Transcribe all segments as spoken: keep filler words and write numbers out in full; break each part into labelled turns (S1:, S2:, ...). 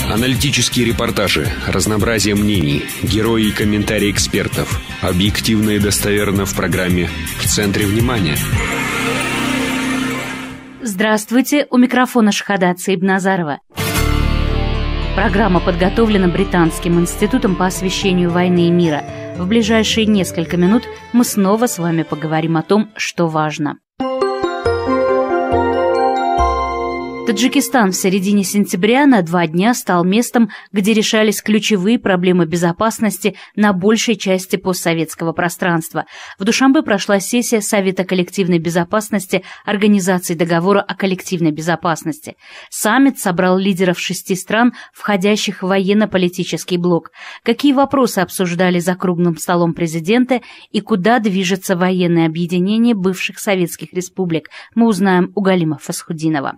S1: Аналитические репортажи, разнообразие мнений, герои и комментарии экспертов. Объективно и достоверно в программе «В центре внимания».
S2: Здравствуйте, у микрофона Шахада Цейбназарова. Программа подготовлена Британским институтом по освещению войны и мира. В ближайшие несколько минут мы снова с вами поговорим о том, что важно. Таджикистан в середине сентября на два дня стал местом, где решались ключевые проблемы безопасности на большей части постсоветского пространства. В Душанбе прошла сессия Совета коллективной безопасности Организации договора о коллективной безопасности. Саммит собрал лидеров шести стран, входящих в военно-политический блок. Какие вопросы обсуждали за круглым столом президенты и куда движется военное объединение бывших советских республик, мы узнаем у Галима Фасхудинова.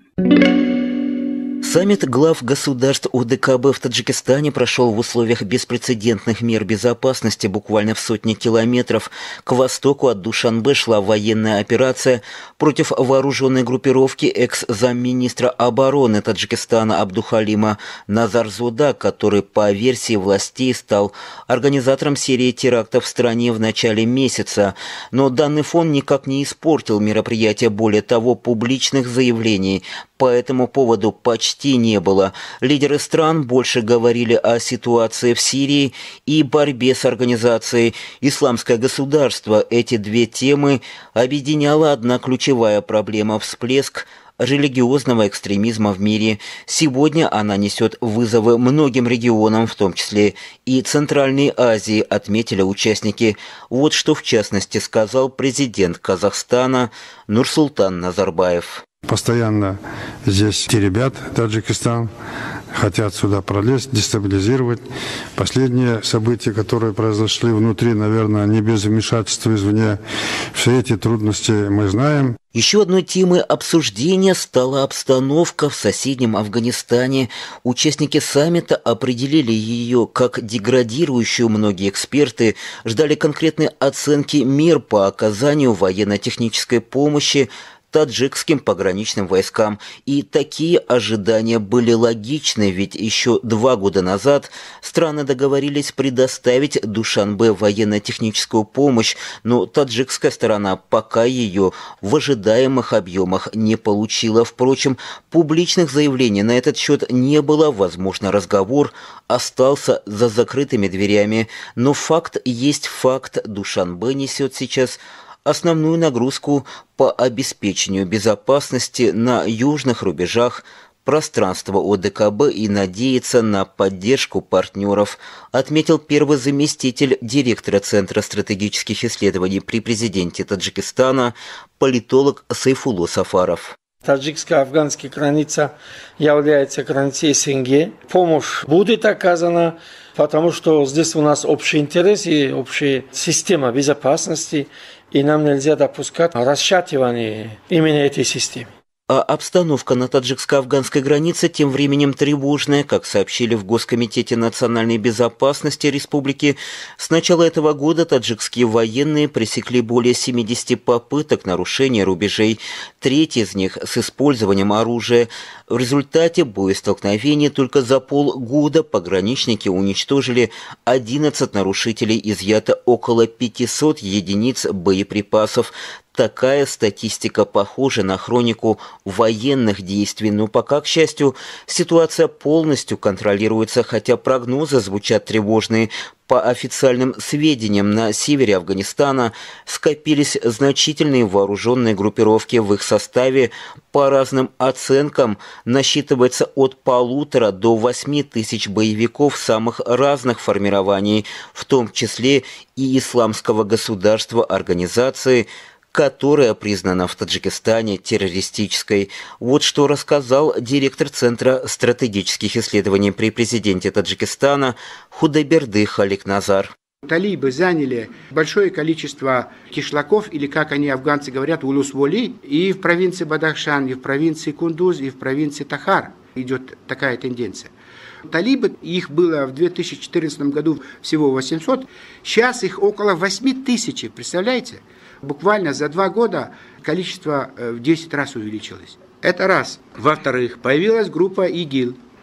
S3: Саммит глав государств ОДКБ в Таджикистане прошел в условиях беспрецедентных мер безопасности. Буквально в сотни километров к востоку от Душанбе шла военная операция против вооруженной группировки экс-замминистра обороны Таджикистана Абдухалима Назарзода, который, по версии властей, стал организатором серии терактов в стране в начале месяца. Но данный фон никак не испортил мероприятие. Более того, публичных заявлений по этому поводу почти не было. Лидеры стран больше говорили о ситуации в Сирии и борьбе с организацией «Исламское государство». Эти две темы объединяла одна ключевая проблема – всплеск религиозного экстремизма в мире. Сегодня она несет вызовы многим регионам, в том числе и Центральной Азии, отметили участники. Вот что в частности сказал президент Казахстана Нурсултан Назарбаев.
S4: Постоянно здесь те ребят, Таджикистан, хотят сюда пролезть, дестабилизировать. Последние события, которые произошли внутри, наверное, не без вмешательства извне. Все эти трудности мы знаем.
S3: Еще одной темой обсуждения стала обстановка в соседнем Афганистане. Участники саммита определили ее как деградирующую. Многие эксперты ждали конкретной оценки мер по оказанию военно-технической помощи таджикским пограничным войскам. И такие ожидания были логичны, ведь еще два года назад страны договорились предоставить Душанбе военно-техническую помощь, но таджикская сторона пока ее в ожидаемых объемах не получила. Впрочем, публичных заявлений на этот счет не было. Возможно, разговор остался за закрытыми дверями. Но факт есть факт. Душанбе несет сейчас основную нагрузку по обеспечению безопасности на южных рубежах пространства ОДКБ и надеется на поддержку партнеров, отметил первый заместитель директора Центра стратегических исследований при президенте Таджикистана, политолог Сайфулло Сафаров.
S5: Таджикско-афганская граница является границей СНГ. Помощь будет оказана, потому что здесь у нас общий интерес и общая система безопасности, и нам нельзя допускать расшатывание именно этой системы.
S3: А обстановка на таджикско-афганской границе тем временем тревожная. Как сообщили в Госкомитете национальной безопасности республики, с начала этого года таджикские военные пресекли более семидесяти попыток нарушения рубежей, треть из них с использованием оружия. В результате боестолкновений только за полгода пограничники уничтожили одиннадцать нарушителей, изъято около пятисот единиц боеприпасов. Такая статистика похожа на хронику военных действий, но пока, к счастью, ситуация полностью контролируется, хотя прогнозы звучат тревожные. По официальным сведениям, на севере Афганистана скопились значительные вооруженные группировки. В их составе, по разным оценкам, насчитывается от полутора до восьми тысяч боевиков самых разных формирований, в том числе и Исламского государства, организации, которая признана в Таджикистане террористической. Вот что рассказал директор Центра стратегических исследований при президенте Таджикистана Худайберды Халикназар.
S6: Талибы заняли большое количество кишлаков, или, как они, афганцы говорят, улус-воли, и в провинции Бадахшан, и в провинции Кундуз, и в провинции Тахар идет такая тенденция. Талибы, их было в две тысячи четырнадцатом году всего восемьсот, сейчас их около восьми тысяч, представляете? Буквально за два года количество в десять раз увеличилось. Это раз. Во-вторых, появилась группа ИГИЛ.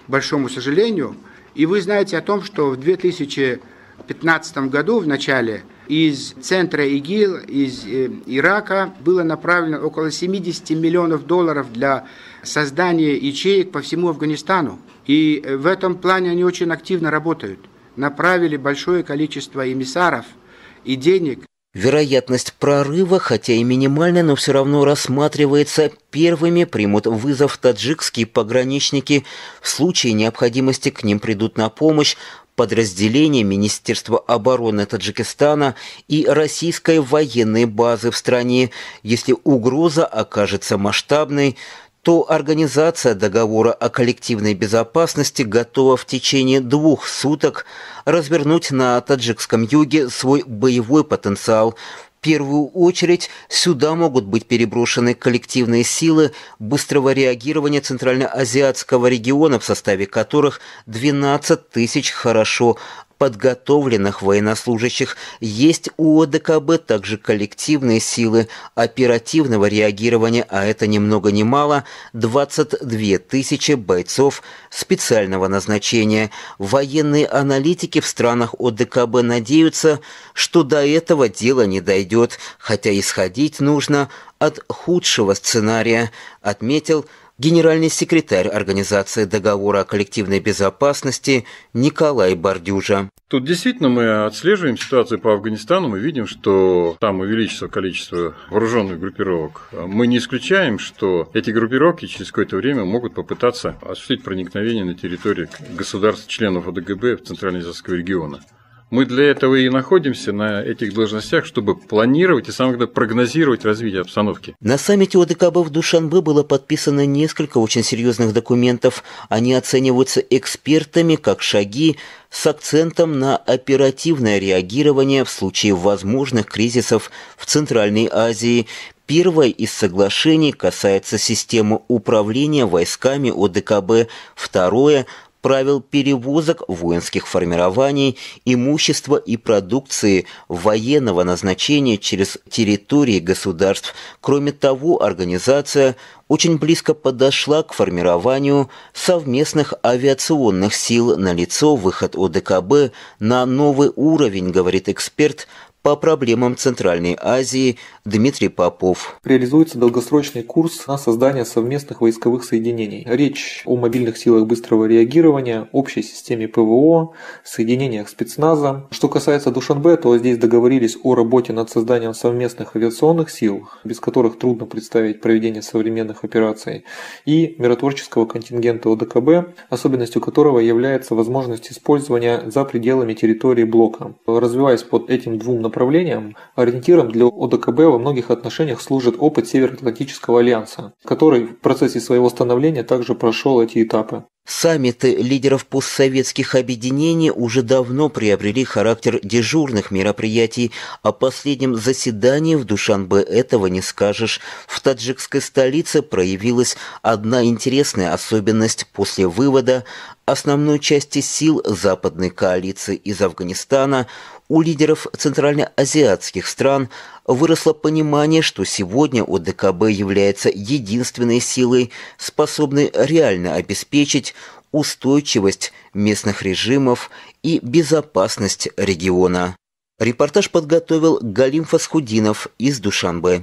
S6: большому сожалению. И вы знаете о том, что в две тысячи пятнадцатом году в начале из центра ИГИЛ, из э, Ирака было направлено около семьдесят миллионов долларов для создания ячеек по всему Афганистану. И в этом плане они очень активно работают. Направили большое количество эмиссаров и денег.
S3: Вероятность прорыва, хотя и минимальная, но все равно рассматривается. Первыми примут вызов таджикские пограничники. В случае необходимости к ним придут на помощь подразделения Министерства обороны Таджикистана и российской военной базы в стране. Если угроза окажется масштабной, то Организация договора о коллективной безопасности готова в течение двух суток развернуть на таджикском юге свой боевой потенциал. В первую очередь сюда могут быть переброшены коллективные силы быстрого реагирования Центральноазиатского региона, в составе которых двенадцать тысяч хорошо подготовленных военнослужащих. Есть у ОДКБ также коллективные силы оперативного реагирования, а это ни много ни мало двадцать две тысячи бойцов специального назначения. Военные аналитики в странах ОДКБ надеются, что до этого дело не дойдет, хотя исходить нужно от худшего сценария, отметил генеральный секретарь Организации договора о коллективной безопасности Николай Бардюжа.
S7: Тут действительно мы отслеживаем ситуацию по Афганистану, мы видим, что там увеличится количество вооруженных группировок. Мы не исключаем, что эти группировки через какое-то время могут попытаться осуществить проникновение на территорию государств-членов ОДКБ в Центральноазиатского региона. Мы для этого и находимся на этих должностях, чтобы планировать и, самое главное, прогнозировать развитие обстановки.
S3: На саммите ОДКБ в Душанбе было подписано несколько очень серьезных документов. Они оцениваются экспертами как шаги с акцентом на оперативное реагирование в случае возможных кризисов в Центральной Азии. Первое из соглашений касается системы управления войсками ОДКБ. Второе – правил перевозок воинских формирований, имущества и продукции военного назначения через территории государств. Кроме того, организация очень близко подошла к формированию совместных авиационных сил. Налицо выход ОДКБ на новый уровень, говорит эксперт по проблемам Центральной Азии Дмитрий Попов.
S8: Реализуется долгосрочный курс на создание совместных войсковых соединений. Речь о мобильных силах быстрого реагирования, общей системе ПВО, соединениях спецназа. Что касается Душанбе, то здесь договорились о работе над созданием совместных авиационных сил, без которых трудно представить проведение современных операций, и миротворческого контингента ОДКБ, особенностью которого является возможность использования за пределами территории блока. Развиваясь под этим двум направлениям, ориентиром для ОДКБ во многих отношениях служит опыт Североатлантического альянса, который в процессе своего становления также прошел эти этапы.
S3: Саммиты лидеров постсоветских объединений уже давно приобрели характер дежурных мероприятий. О последнем заседании в Душанбе этого не скажешь. В таджикской столице проявилась одна интересная особенность. После вывода основной части сил западной коалиции из Афганистана у лидеров центральноазиатских стран выросло понимание, что сегодня ОДКБ является единственной силой, способной реально обеспечить устойчивость местных режимов и безопасность региона. Репортаж подготовил Галим Фасхудинов из Душанбе.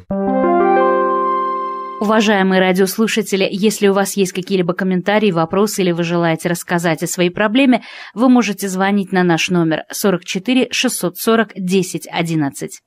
S2: Уважаемые радиослушатели, если у вас есть какие-либо комментарии, вопросы или вы желаете рассказать о своей проблеме, вы можете звонить на наш номер сорок четыре шестьсот сорок десять одиннадцать.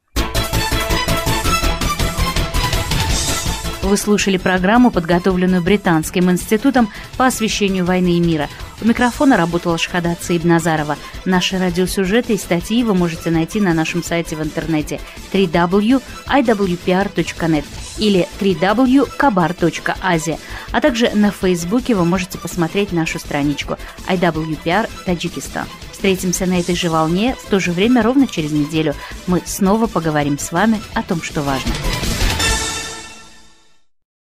S2: Вы слушали программу, подготовленную Британским институтом по освещению войны и мира. У микрофона работала Шхадат Саибназарова. Наши радиосюжеты и статьи вы можете найти на нашем сайте в интернете дабл ю дабл ю дабл ю точка ай дабл ю пи ар точка нет или дабл ю дабл ю дабл ю точка кабар точка азия, а также на Фейсбуке вы можете посмотреть нашу страничку ай дабл ю пи ар Таджикистан. Встретимся на этой же волне в то же время ровно через неделю. Мы снова поговорим с вами о том, что важно.